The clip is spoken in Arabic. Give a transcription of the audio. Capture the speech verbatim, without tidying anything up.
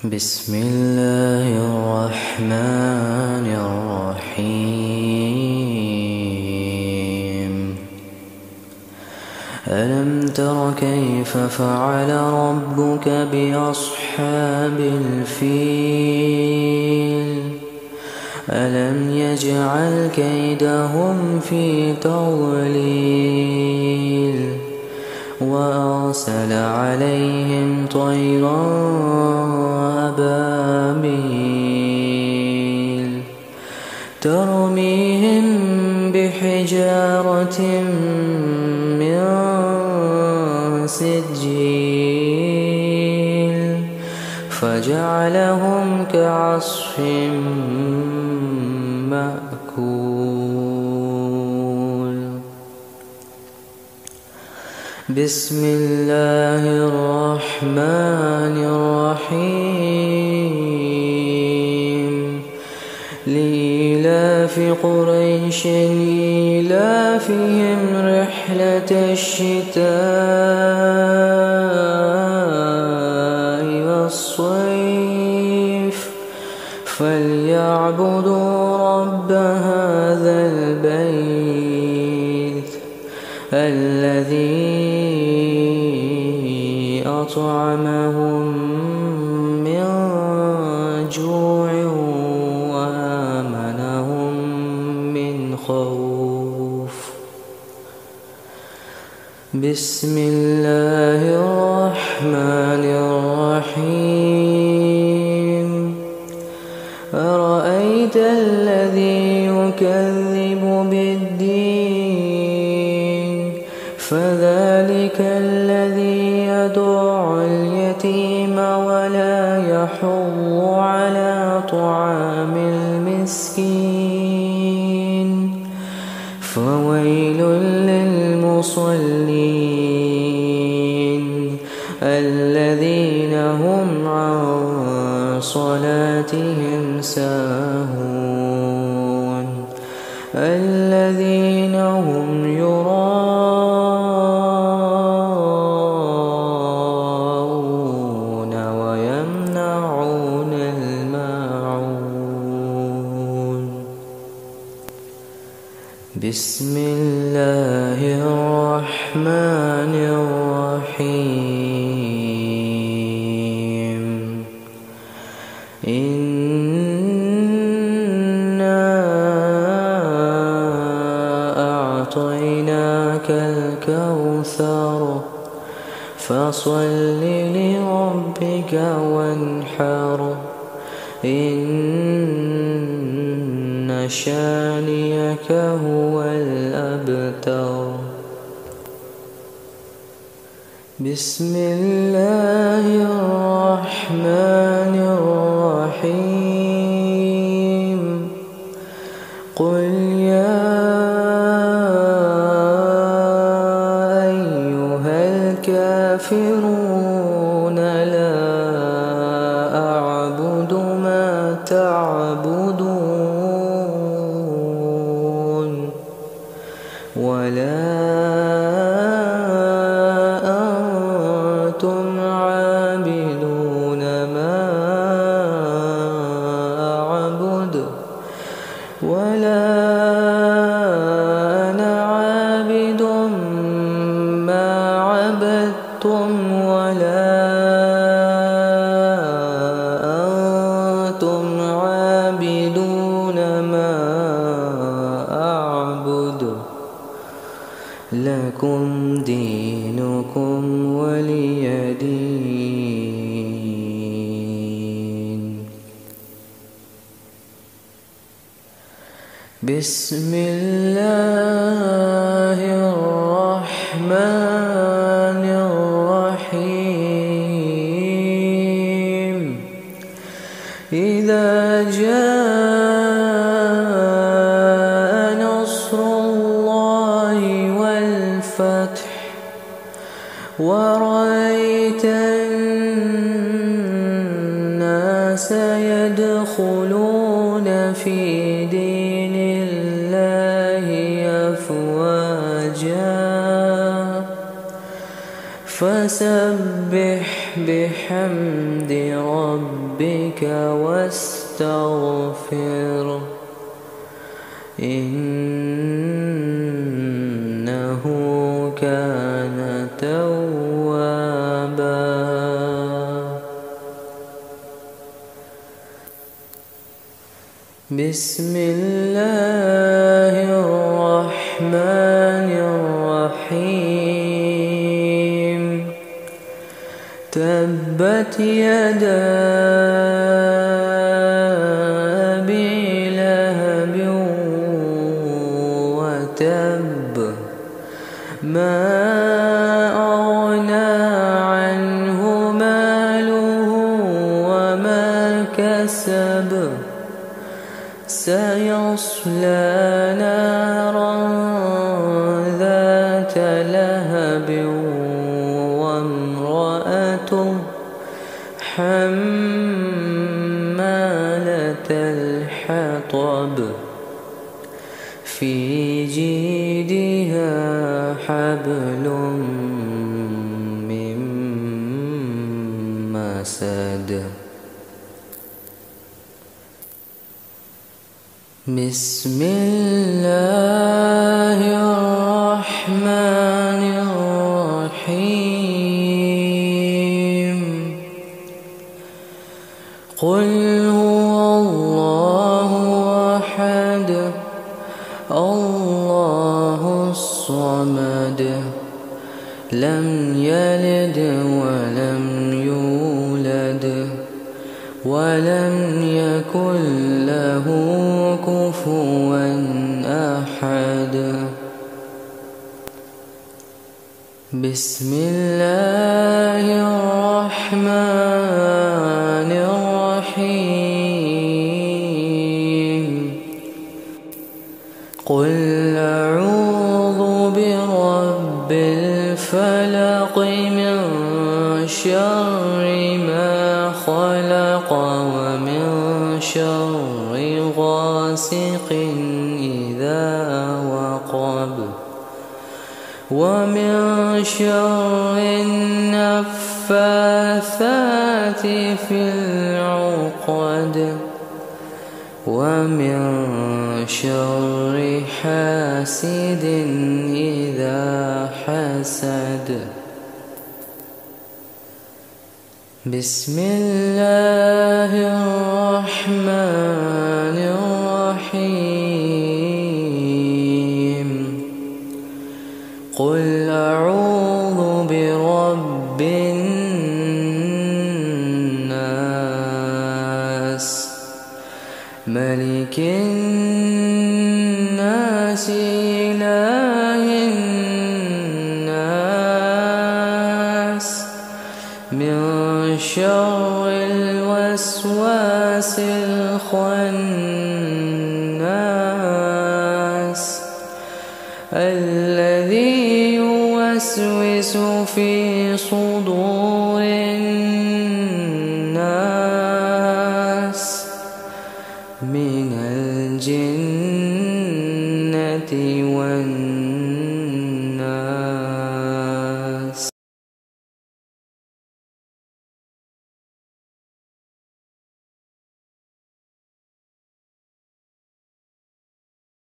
بسم الله الرحمن الرحيم. ألم تر كيف فعل ربك بأصحاب الفيل؟ ألم يجعل كيدهم في تضليل وأرسل عليهم طيرا أبابيل ترميهم بحجارة من سجيل فجعلهم كعصف مأكول. بسم الله الرحمن الرحيم. لإيلاف قريش إيلافهم رحلة الشتاء والصيف فليعبدوا رب هذا البيت الذي أطعمهم من جوع وآمنهم من خوف. بسم الله الرحمن الرحيم. أرأيت الذي يكذب بالدين فذلك الذي يدع اليتيم ولا يحض على طعام المسكين فويل للمصلين الذين هم عن صلاتهم ساهون الذين هم يراءون ويمنعون الماعون. بسم الله الرحمن الرحيم. إنا أعطيناك الكوثر فصل لربك وانحر إن شانئك هو الأبتر. بسم الله الرحمن الرحيم. قل يا أيها الكافرون لا أعبد ما تعبدون ولا أنتم عابدون ما أعبد ولا أنا عابد ما عبدتم ولا أنتم عابدون ما أعبد لكم دينكم ولي دين. بسم الله الرحمن الرحيم. إذا جاء نصر الله والفتح ورأيت الناس يدخلون في دين الله أفواجا فسبح بحمد ربك واستغفره إنه كان توابا. بسم الله الرحمن الرحيم. تبت يدا أبي لهب وتب ما أغنى عنه ماله وما كسب سيصلى نارا ذات لهب وامرأته حمالة الحطب في جيدها حبل من مسد. بسم الله الرحمن الرحيم. قل هو الله أحد الله الصمد لم يلد ولم يولد ولم يكن له كفوا أحد. بسم الله الرحمن الرحيم. قل أعوذ برب الفلق من شر ما خلق ومن شر غاسق إذا وقب ومن شر النفاثات في العقد ومن شر حاسد إذا حسد. بسم الله الرحمن الرحيم. قل أعوذ برب الناس ملك الناس إله الناس من شر الوسواس الخناس الذي يوسوس في صدور الناس